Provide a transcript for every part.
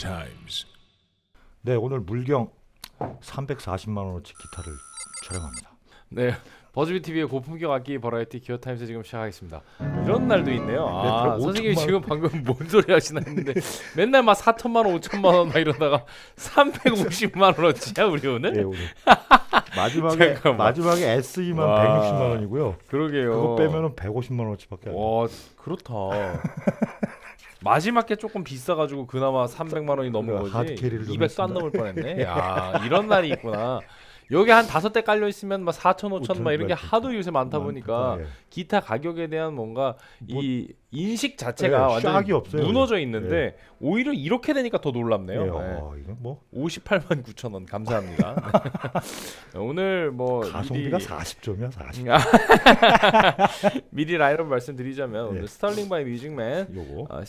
Times. 네, 오늘 물경 340만 원어치 기타를 촬영합니다. 네, 버즈비 TV의 고품격 악기 버라이티 기어 타임스 지금 시작하겠습니다. 이런 날도 있네요. 아, 네, 선생님이 지금 방금 뭔 소리 하시나 했는데 맨날 막 4천만 원, 5천만 원 막 이러다가 350만 원어치야 우리 오늘? 네, 오늘 잠깐만. 마지막에 SE만 와. 160만 원이고요. 그러게요. 그거 빼면은 150만 원어치밖에 안 돼요. 와, 그렇다. 마지막에 조금 비싸가지고 그나마 300만 원이 넘은 거지. 하드캐리를 좀 200도 안 넘을 뻔했네. 야, 이런 날이 있구나. 여기 한 5대 깔려 있으면 막 4천, 5천 막 이런 게 하도 요새 많다 보니까 예. 기타 가격에 대한 뭔가 뭐, 이 인식 자체가 예, 완전 샥이 없어요. 무너져 있는데 오히려 이렇게 되니까 더 놀랍네요. 예, 네. 이건 뭐 58만 9천 원 감사합니다. 오늘 뭐 가성비가 40점이야, 40. 미리 라인업 말씀드리자면 예. 오늘 스털링 바이 뮤직맨 요거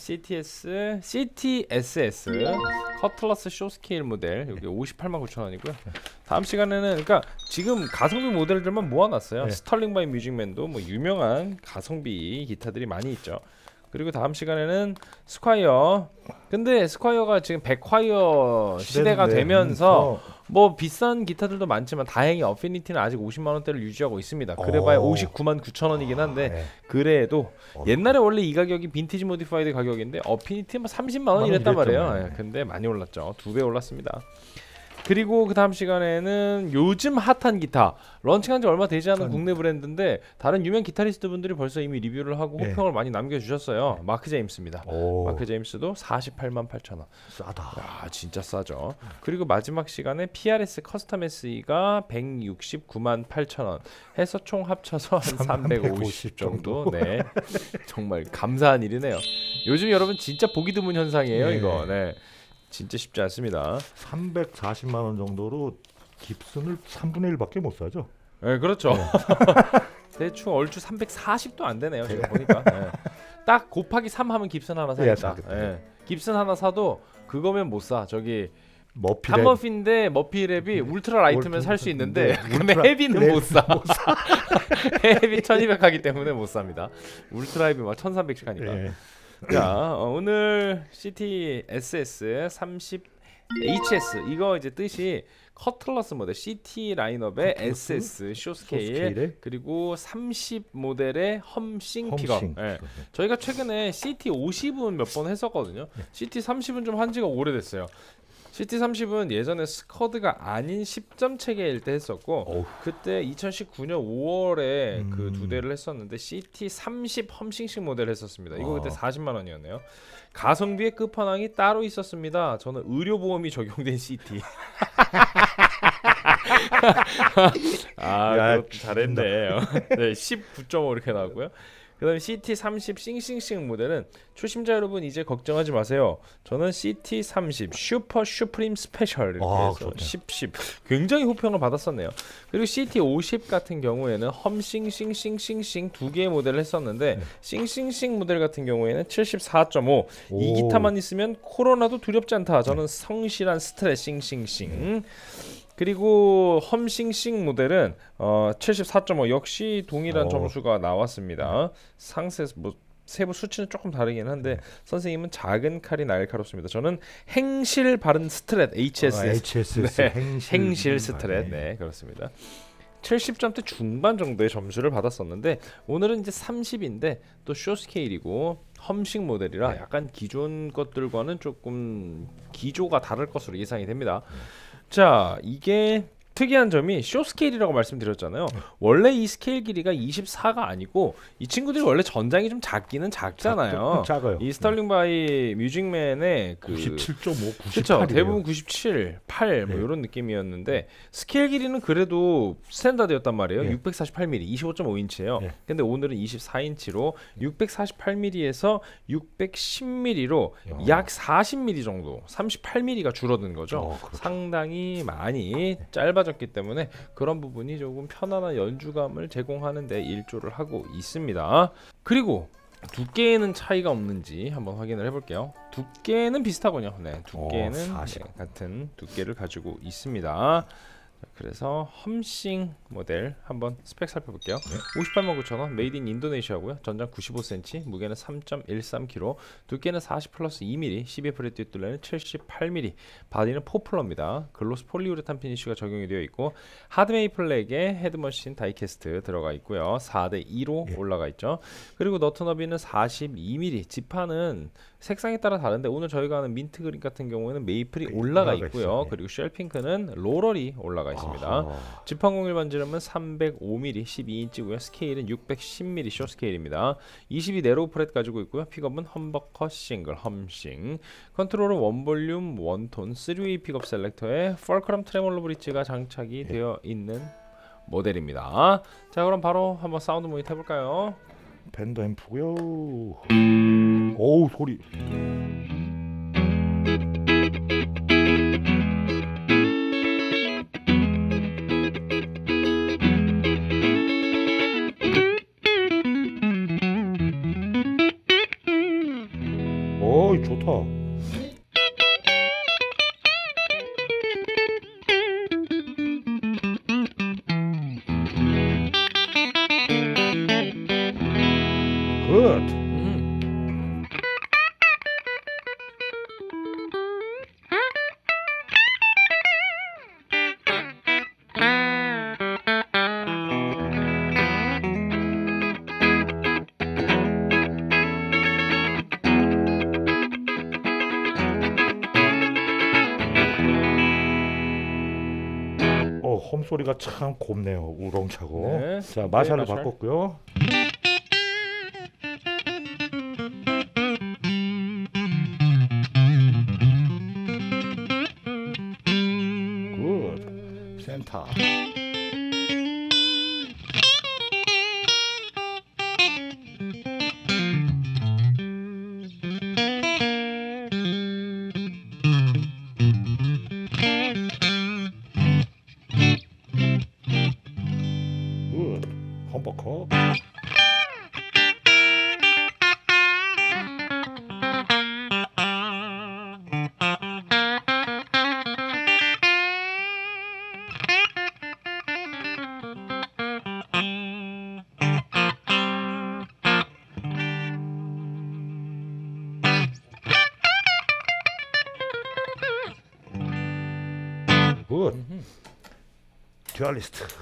CTSS 커틀러스 쇼스케일 모델 여기 58만 9천 원이고요. 다음 시간에는 그러니까 지금 가성비 모델들만 모아놨어요. 네. 스털링 바이 뮤직맨도 뭐 유명한 가성비 기타들이 많이 있죠. 그리고 다음 시간에는 스콰이어. 근데 스콰이어가 지금 백화이어 시대가 되면서 뭐 비싼 기타들도 많지만 다행히 어피니티는 아직 50만 원대를 유지하고 있습니다. 그래봐야 59만 9천 원이긴 한데 네. 그래도 옛날에 원래 이 가격이 빈티지 모디파이드 가격인데 어피니티 뭐 30만 원 이랬단 말이에요. 예, 근데 많이 올랐죠. 2배 올랐습니다. 그리고 그 다음 시간에는 요즘 핫한 기타 런칭한 지 얼마 되지 않은 국내 브랜드인데 다른 유명 기타리스트 분들이 벌써 이미 리뷰를 하고 예. 호평을 많이 남겨주셨어요. 마크 제임스입니다. 마크 제임스도 48만 8천 원. 싸다. 야, 진짜 싸죠. 그리고 마지막 시간에 PRS 커스텀 SE가 169만 8천 원 해서 총 합쳐서 한 350 정도. 네, 정말 감사한 일이네요. 요즘 여러분 진짜 보기 드문 현상이에요. 네. 이거. 네, 진짜 쉽지 않습니다. 340만 원 정도로 깁슨을 3분의 1밖에 못 사죠. 네, 그렇죠. 대충 얼추 340도 안 되네요. 제가 보니까. 네. 딱 곱하기 3 하면 깁슨 하나 사겠다. 사겠다. 네. 깁슨 하나 사도 그거면 못 사. 저기 머피 탑머피인데 머피 랩이 울트라 라이트면 살 수 있는데 근데 헤비는 랩 못 사. 헤비 1200 하기 때문에 못 삽니다. 울트라 헤비 막 1300씩 하니까. 예. 자, 오늘 CT-SS 30 HS 이거 이제 뜻이 커틀러스 모델 CT 라인업의 SS 쇼스케일 쇼스케일에? 그리고 30 모델의 험싱 픽업. 험싱. 예. 저희가 최근에 CT 50은 몇 번 했었거든요. CT 30은 좀 한지가 오래됐어요. CT30은 예전에 스커드가 아닌 10점 체계일 때 했었고 어후. 그때 2019년 5월에 그 두 대를 했었는데 CT30 험싱식 모델 했었습니다. 이거 그때 40만 원이었네요. 가성비의 끝판왕이 따로 있었습니다. 저는 의료보험이 적용된 CT. 야, 그것도 잘했네. 네, 19.5 이렇게 나왔고요. 그 다음에 CT30 싱싱싱 모델은 초심자 여러분 이제 걱정하지 마세요. 저는 CT30 슈퍼 슈프림 스페셜 이렇게 해서 10 굉장히 호평을 받았었네요. 그리고 CT50 같은 경우에는 험싱싱싱싱싱 두 개의 모델을 했었는데 싱싱싱 모델 같은 경우에는 74.5 이 기타만 있으면 코로나도 두렵지 않다. 저는 성실한 스트레 싱싱싱. 그리고 험싱싱 모델은 74.5 역시 동일한 점수가 나왔습니다. 상세 뭐 세부 수치는 조금 다르긴 한데 선생님은 작은 칼이 날카롭습니다. 저는 행실 바른 스트렛 HSS. 네, 행실 스트렛. 네, 그렇습니다. 70점대 중반 정도의 점수를 받았었는데 오늘은 이제 30인데 또 쇼스케일이고 험싱 모델이라 약간 기존 것들과는 조금 기조가 다를 것으로 예상이 됩니다. 자, 이게 특이한 점이 쇼 스케일이라고 말씀드렸잖아요. 원래 이 스케일 길이가 24가 아니고 이 친구들이 원래 전장이 좀 작기는 작잖아요. 작아요. 이 스털링 바이 뮤직맨의 97.5, 98이에요. 그렇죠. 대부분 97, 8 뭐 이런 느낌이었는데 스케일 길이는 그래도 스탠다드였단 말이에요. 648mm, 25.5인치예요. 근데 오늘은 24인치로 648mm에서 610mm로 약 40mm 정도, 38mm가 줄어든 거죠. 상당히 많이 짧아졌기 때문에 그런 부분이 조금 편안한 연주감을 제공하는 데 일조를 하고 있습니다. 그리고 두께에는 차이가 없는지 한번 확인을 해볼게요. 두께는 비슷하군요. 네, 두께는 같은 두께를 가지고 있습니다. 그래서 험싱 모델 한번 스펙 살펴볼게요. 589,000원, 메이드 인 인도네시아고요. 전장 95cm, 무게는 3.13kg, 두께는 40 플러스 2mm, 12F의 뒷둘레는 78mm, 바디는 포플러입니다. 글로스 폴리우레탄 피니쉬가 적용이 되어 있고 하드 메이플렉에 헤드머신 다이캐스트 들어가 있고요. 4대2로 올라가 있죠. 그리고 너트 너비는 42mm, 지판은 색상에 따라 다른데 오늘 저희가 하는 민트 그린 같은 경우에는 메이플이 올라가 있고요. 있어요. 그리고 쉘핑크는 로럴이 올라가 있습니다. 지판 공일 반지름은 305mm, 12인치고요. 스케일은 610mm 숏 스케일입니다. 22 네로우 프렛 가지고 있고요. 픽업은 험버커 싱글 험싱. 컨트롤은 원볼륨 원톤 3웨이 픽업 셀렉터에 펄크럼 트레몰로 브릿지가 장착이 되어 있는 모델입니다. 자, 그럼 바로 한번 사운드 모니터 해볼까요? 밴더 앰프고요. 오우 소리. 어이 좋다. 굿. 홈 소리가 참 곱네요. 우렁차고. 네. 자, 마샬을 마샬. 바꿨고요. 굿. 센터. 굿. 험버커. 굿. 듀얼리스트.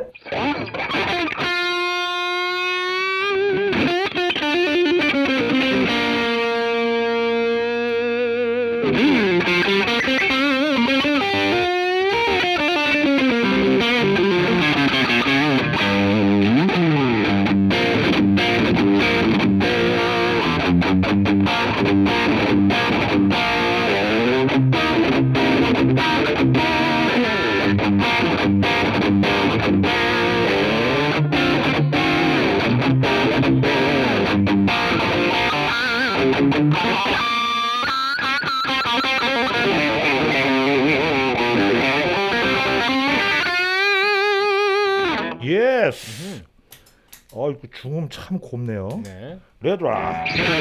예스. 이거 중음 참 곱네요. 네. 레드라.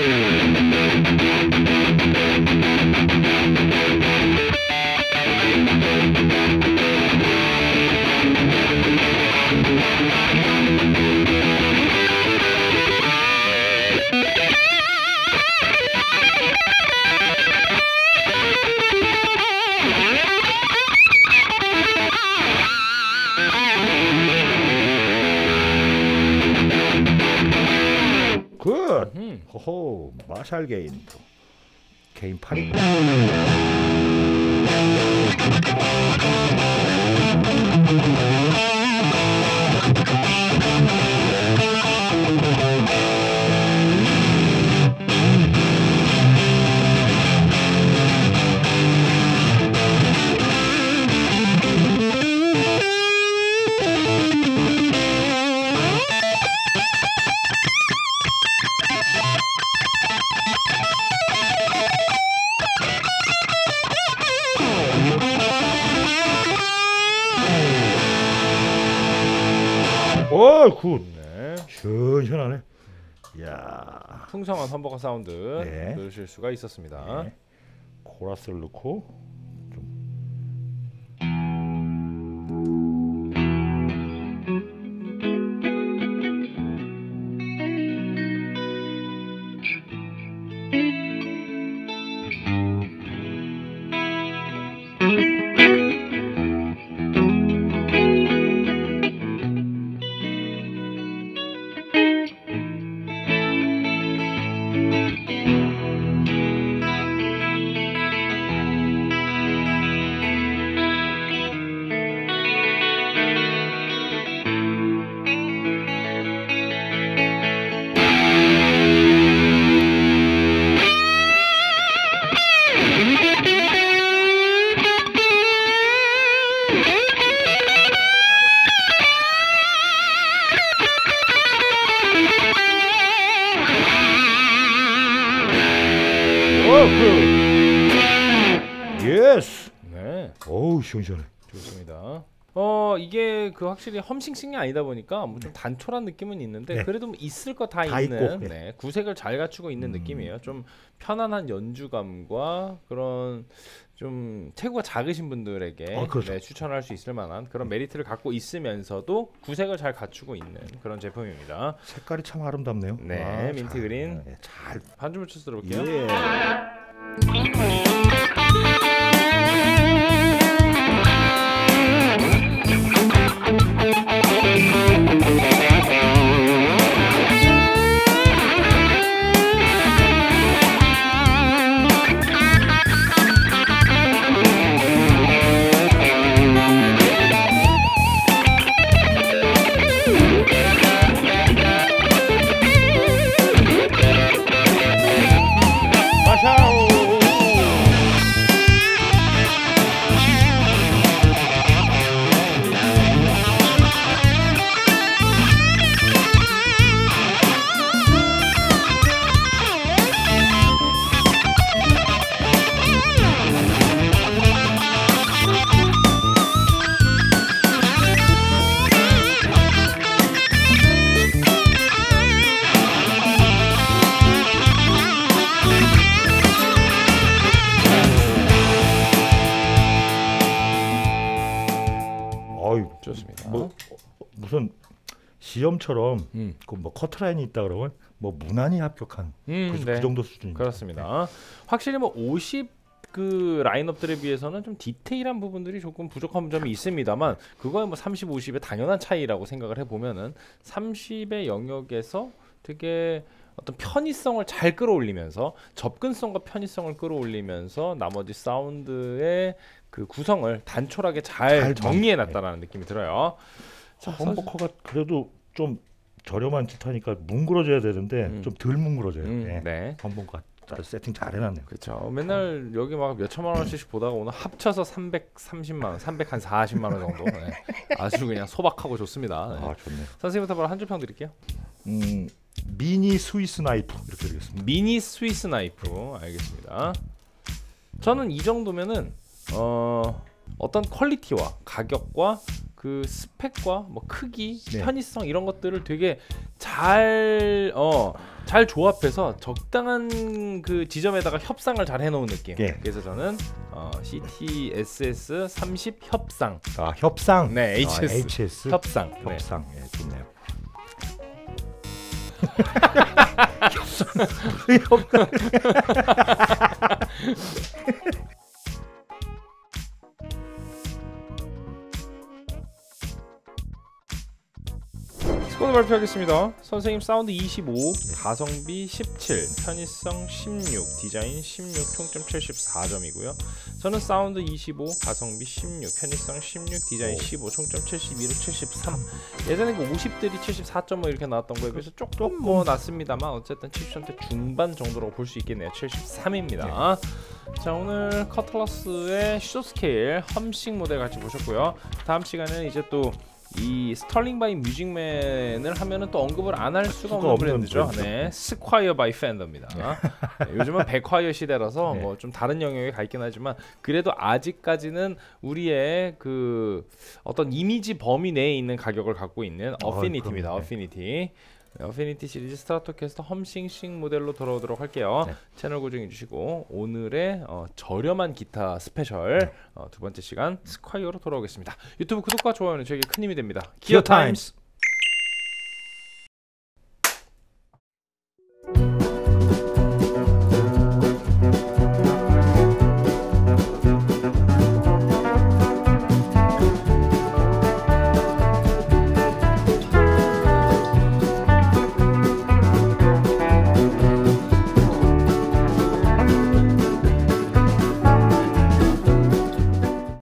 굿. 호호. 마샬 게인. 개인 8위. 굿. 네. 시원시원하네. 이야. 풍성한 험버거 사운드 네. 들으실 수가 있었습니다. 네. 코러스를 넣고 좀 예스. 네. 어우 시원시원해. 좋습니다. 이게 그 확실히 험싱싱이 아니다 보니까 뭐 좀 단촐한 느낌은 있는데 네. 그래도 뭐 있을 거 다 다 있는 있고, 네. 구색을 잘 갖추고 있는 느낌이에요. 좀 편안한 연주감과 그런 좀 체구가 작으신 분들에게 그렇죠. 네, 추천할 수 있을 만한 그런 메리트를 갖고 있으면서도 구색을 잘 갖추고 있는 그런 제품입니다. 색깔이 참 아름답네요. 네, 민트 잘, 그린. 네, 잘. 반주문 쳐서 들어볼게요. 예. 어이 좋습니다. 뭐 무슨 시험처럼 음. 그 뭐 커트라인이 있다 그러면 뭐 무난히 합격한 그 네. 정도 수준입니다. 그렇습니다. 확실히 뭐 50 그 라인업들에 비해서는 좀 디테일한 부분들이 조금 부족한 점이 있습니다만 그거야 뭐 30, 50의 당연한 차이라고 생각을 해보면은 30의 영역에서 되게 어떤 편의성을 잘 끌어올리면서 접근성과 편의성을 끌어올리면서 나머지 사운드의 그 구성을 단촐하게 잘 정리해놨다라는 느낌이 들어요. 자, 험버커가 그래도 좀 저렴한 듯하니까 뭉그러져야 되는데 좀 덜 뭉그러져요. 네. 네. 험버커가 잘 세팅 잘 해놨네요. 그렇죠. 맨날 여기 막 몇 천만 원씩 보다가 오늘 합쳐서 330만 원, 340만 원 정도. 네. 아주 그냥 소박하고 좋습니다. 네. 아 좋네요. 선생님부터 바로 한 줄 평 드릴게요. 미니 스위스 나이프 이렇게 드리겠습니다. 미니 스위스 나이프 알겠습니다. 저는 이 정도면은 어떤 퀄리티와 가격과 그 스펙과 뭐 크기, 네. 편의성 이런 것들을 되게 잘 조합해서 적당한 그 지점에다가 협상을 잘 해놓은 느낌. 예. 그래서 저는 CT-SS 30 협상. 아 협상. 네, HS. HS 협상. 네. 협상. 예, 좋네요. 스코어 발표하겠습니다. 선생님 사운드 25, 가성비 17, 편의성 16, 디자인 16, 총점 74점이고요. 저는 사운드 25, 가성비 16, 편의성 16, 디자인 15, 총점 72로 73. 예전에 그 50들이 74.5 이렇게 나왔던 거에 비해서 조금 뭐 낮습니다만 어쨌든 70점대 중반 정도라고 볼 수 있겠네요. 73입니다. 자, 오늘 커틀러스의 숏 스케일 험싱 모델 같이 보셨고요. 다음 시간에는 이제 또 이 스털링 바이 뮤직맨을 하면은 또 언급을 안 할 수가 없는 브랜드죠. 네, 스콰이어 바이 팬더입니다. 네, 요즘은 백화이어 시대라서 네. 뭐 좀 다른 영역에 가 있긴 하지만 그래도 아직까지는 우리의 그 어떤 이미지 범위 내에 있는 가격을 갖고 있는 어피니티입니다. 그럼요. 어피니티. 어피니티 시리즈 스트라토캐스터 험싱싱 모델로 돌아오도록 할게요. 네. 채널 고정해 주시고 오늘의 저렴한 기타 스페셜 두 번째 시간 스콰이어로 돌아오겠습니다. 유튜브 구독과 좋아요는 저에게 큰 힘이 됩니다. 기어 타임스.